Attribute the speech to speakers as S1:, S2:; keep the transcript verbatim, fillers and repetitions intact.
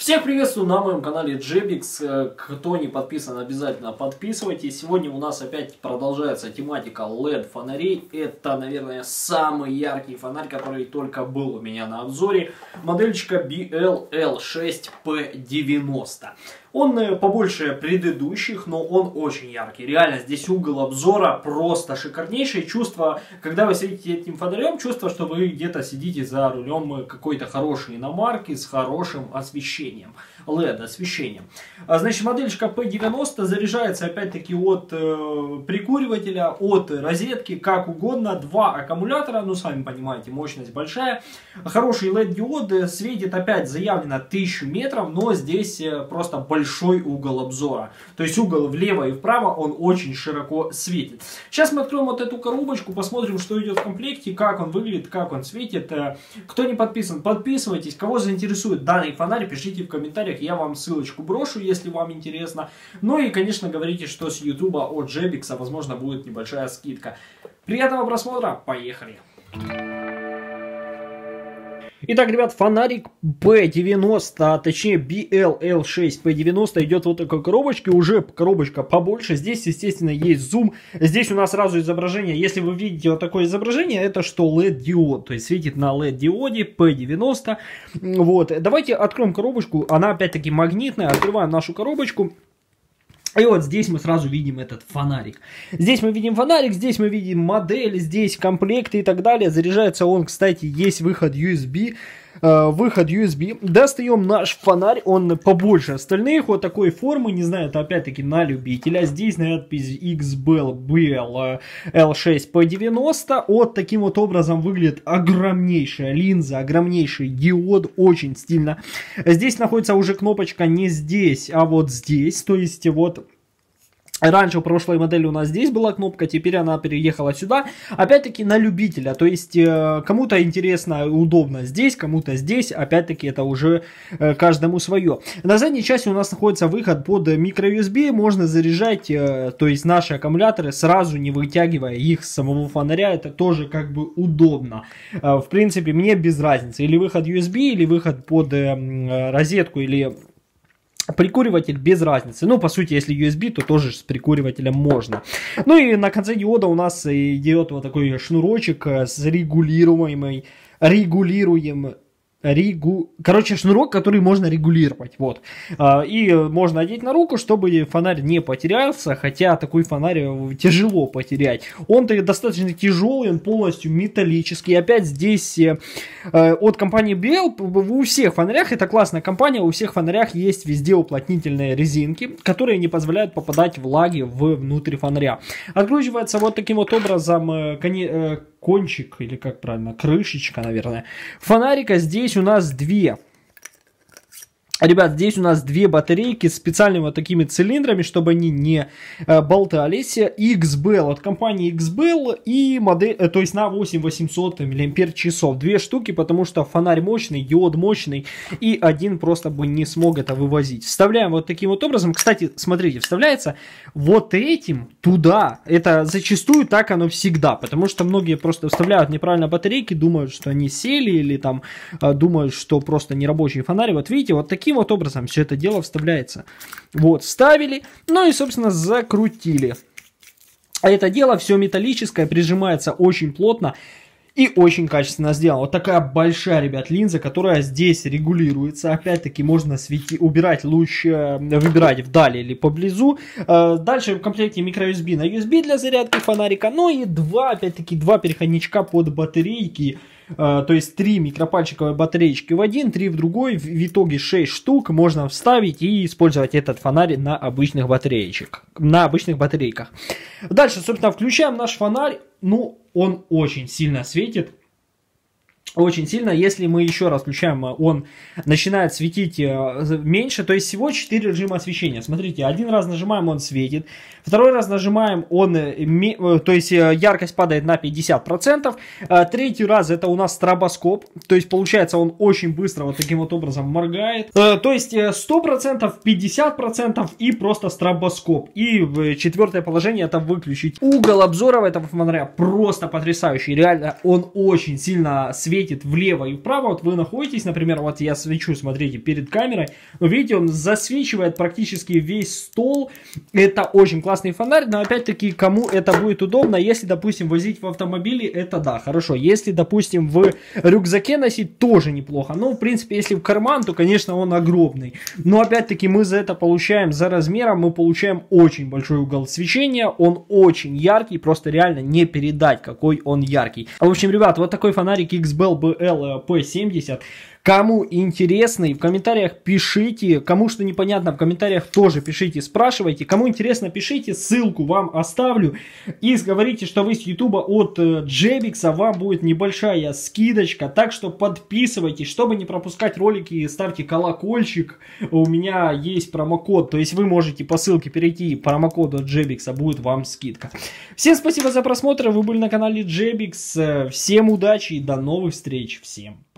S1: Всех приветствую на моем канале Джебикс. Кто не подписан, обязательно подписывайтесь. Сегодня у нас опять продолжается тематика лед фонарей. Это, наверное, самый яркий фонарь, который только был у меня на обзоре. Модельчика би эл эл шесть пэ девяносто. Он побольше предыдущих, но он очень яркий. Реально, здесь угол обзора просто шикарнейшее. Чувство, когда вы сидите этим фонарем, чувство, что вы где-то сидите за рулем какой-то хорошей иномарки с хорошим освещением. лед освещением. Значит, модельчика пэ девяносто заряжается опять-таки от э, прикуривателя, от розетки, как угодно. Два аккумулятора, ну сами понимаете, мощность большая. Хороший лед-диод, светит опять заявлено тысячу метров, но здесь просто большой большой угол обзора. То есть угол влево и вправо он очень широко светит. Сейчас мы откроем вот эту коробочку, посмотрим, что идет в комплекте, как он выглядит, как он светит. Кто не подписан, подписывайтесь. Кого заинтересует данный фонарь, пишите в комментариях, я вам ссылочку брошу, если вам интересно. Ну и, конечно, говорите, что с ютуба от Джебикса, возможно, будет небольшая скидка. Приятного просмотра, поехали! Итак, ребят, фонарик пэ девяносто, а точнее би эл эл шесть пэ девяносто идет вот такой коробочке, уже коробочка побольше. Здесь, естественно, есть зум. Здесь у нас сразу изображение. Если вы видите вот такое изображение, это что лед-диод, то есть светит на лед-диоде пэ девяносто. Вот, давайте откроем коробочку. Она опять-таки магнитная. Открываем нашу коробочку. И вот здесь мы сразу видим этот фонарик. Здесь мы видим фонарик, здесь мы видим модель, здесь комплекты и так далее. Заряжается он, кстати, есть выход ю эс би. Э, выход ю эс би. Достаем наш фонарь, он побольше остальных. Вот такой формы, не знаю, это опять-таки на любителя. Здесь надпись икс би эл би эл эл шесть пэ девяносто. Вот таким вот образом выглядит огромнейшая линза, огромнейший диод, очень стильно. Здесь находится уже кнопочка не здесь, а вот здесь, то есть вот... Раньше в прошлой модели у нас здесь была кнопка, теперь она переехала сюда. Опять-таки на любителя, то есть э, кому-то интересно, удобно здесь, кому-то здесь. Опять-таки это уже э, каждому свое. На задней части у нас находится выход под микро ю эс би. Можно заряжать, э, то есть наши аккумуляторы, сразу не вытягивая их с самого фонаря. Это тоже как бы удобно. Э, в принципе, мне без разницы. Или выход ю эс би, или выход под э, розетку, или... Прикуриватель без разницы. Ну, по сути, если ю эс би, то тоже с прикуривателем можно. Ну и на конце диода у нас идет вот такой шнурочек с регулируемой, регулируем, регу... Короче, шнурок, который можно регулировать. Вот. И можно одеть на руку, чтобы фонарь не потерялся. Хотя такой фонарь тяжело потерять. Он достаточно тяжелый, он полностью металлический. Опять здесь от компании би эл у всех фонарях, это классная компания, у всех фонарях есть везде уплотнительные резинки, которые не позволяют попадать влаги внутрь фонаря. Откручивается вот таким вот образом кончик, или как правильно, крышечка, наверное, фонарика. Здесь у нас две. Ребят, здесь у нас две батарейки с специальными вот такими цилиндрами, чтобы они не э, болтались. икс би эл от компании икс би эл и модель, э, то есть на восемь тысяч восемьсот миллиампер-часов. Две штуки, потому что фонарь мощный, диод мощный, и один просто бы не смог это вывозить. Вставляем вот таким вот образом. Кстати, смотрите, вставляется вот этим туда. Это зачастую так оно всегда, потому что многие просто вставляют неправильно батарейки, думают, что они сели, или там э, думают, что просто нерабочий фонарь. Вот видите, вот такие вот образом все это дело вставляется. Вот, вставили, ну и, собственно, закрутили. А это дело все металлическое, прижимается очень плотно и очень качественно сделано. Вот такая большая, ребят, линза, которая здесь регулируется. Опять-таки можно свети, убирать луч, выбирать вдали или поблизу. Дальше в комплекте микро ю эс би на ю эс би для зарядки фонарика. Ну и два, опять-таки, два переходничка под батарейки. То есть три микропальчиковые батареечки в один, три в другой, в итоге шесть штук можно вставить и использовать этот фонарь на обычных батареечках, на обычных батарейках. Дальше, собственно, включаем наш фонарь. Ну, он очень сильно светит. Очень сильно, если мы еще раз включаем, он начинает светить меньше, то есть всего четыре режима освещения. Смотрите, один раз нажимаем, он светит, второй раз нажимаем, он, то есть яркость падает на пятьдесят процентов, третий раз это у нас стробоскоп, то есть получается он очень быстро вот таким вот образом моргает, то есть сто процентов, пятьдесят процентов и просто стробоскоп. И в четвертое положение это выключить. Угол обзора этого фонаря просто потрясающий, реально он очень сильно светит. светит влево и вправо. Вот вы находитесь, например, вот я свечу, смотрите, перед камерой. Но видите, он засвечивает практически весь стол. Это очень классный фонарь, но опять-таки, кому это будет удобно, если, допустим, возить в автомобиле, это да, хорошо. Если, допустим, в рюкзаке носить, тоже неплохо. Ну, в принципе, если в карман, то, конечно, он огромный. Но опять-таки мы за это получаем, за размером, мы получаем очень большой угол свечения. Он очень яркий, просто реально не передать, какой он яркий. В общем, ребят, вот такой фонарик икс би эл би эл пи семьдесят. Кому интересно, в комментариях пишите. Кому что непонятно, в комментариях тоже пишите, спрашивайте. Кому интересно, пишите, ссылку вам оставлю. И говорите, что вы с ютуба от Джебикса, вам будет небольшая скидочка. Так что подписывайтесь, чтобы не пропускать ролики, ставьте колокольчик. У меня есть промокод, то есть вы можете по ссылке перейти, промокод от Джебикса, будет вам скидка. Всем спасибо за просмотр, вы были на канале Джебикс. Всем удачи и до новых встреч. Всем.